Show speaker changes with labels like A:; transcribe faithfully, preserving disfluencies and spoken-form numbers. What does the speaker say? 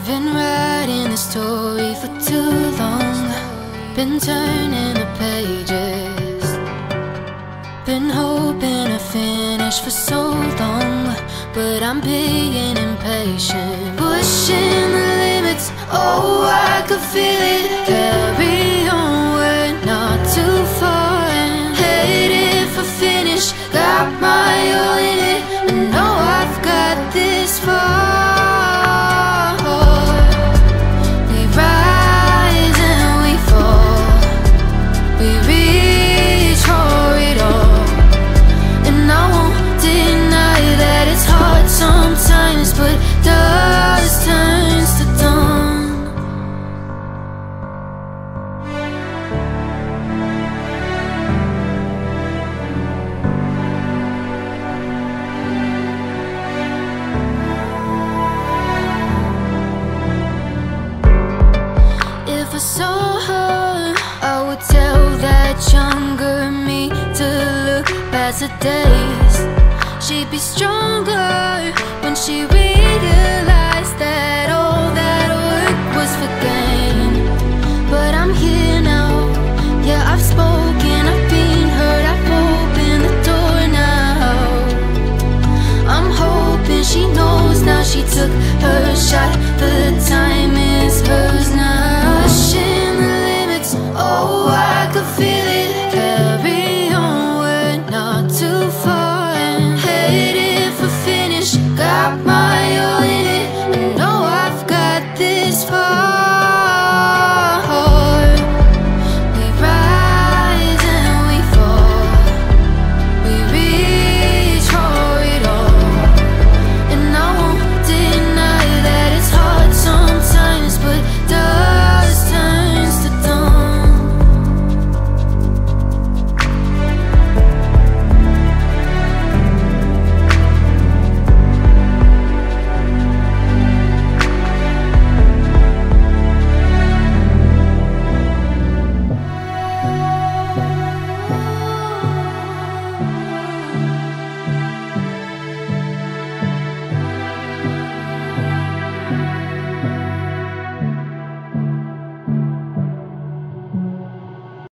A: I've been writing the story for too long, been turning the pages, been hoping to finish for so long, but I'm being impatient. Pushing the limits, oh I could feel it. Carry on, we're not too far, and headed for finish. Got my all in it, I know I've got this far. Sometimes, but dusk turns to dawn. If I saw her, I would tell that younger me to look past the days. She'd be stronger when she realized that all that work was for gain. But I'm here